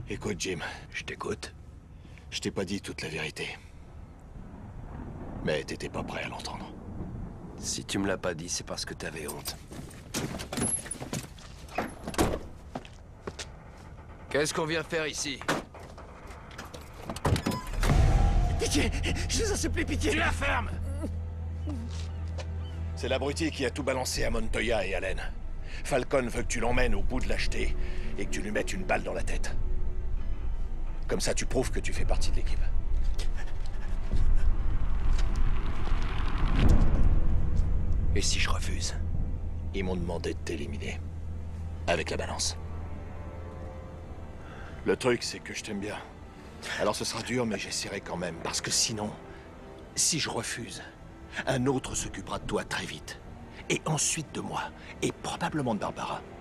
Écoute, Jim. Je t'écoute. Je t'ai pas dit toute la vérité. Mais t'étais pas prêt à l'entendre. Si tu me l'as pas dit, c'est parce que t'avais honte. Qu'est-ce qu'on vient faire ici? Pitié! Je vous en supplie, pitié! Tu la fermes! C'est l'abruti qui a tout balancé à Montoya et Allen. Falcon veut que tu l'emmènes au bout de lâcheté et que tu lui mettes une balle dans la tête. Comme ça, tu prouves que tu fais partie de l'équipe. Et si je refuse? Ils m'ont demandé de t'éliminer. Avec la balance. Le truc, c'est que je t'aime bien. Alors ce sera dur, mais j'essaierai quand même. Parce que sinon, si je refuse, un autre s'occupera de toi très vite. Et ensuite de moi. Et probablement de Barbara.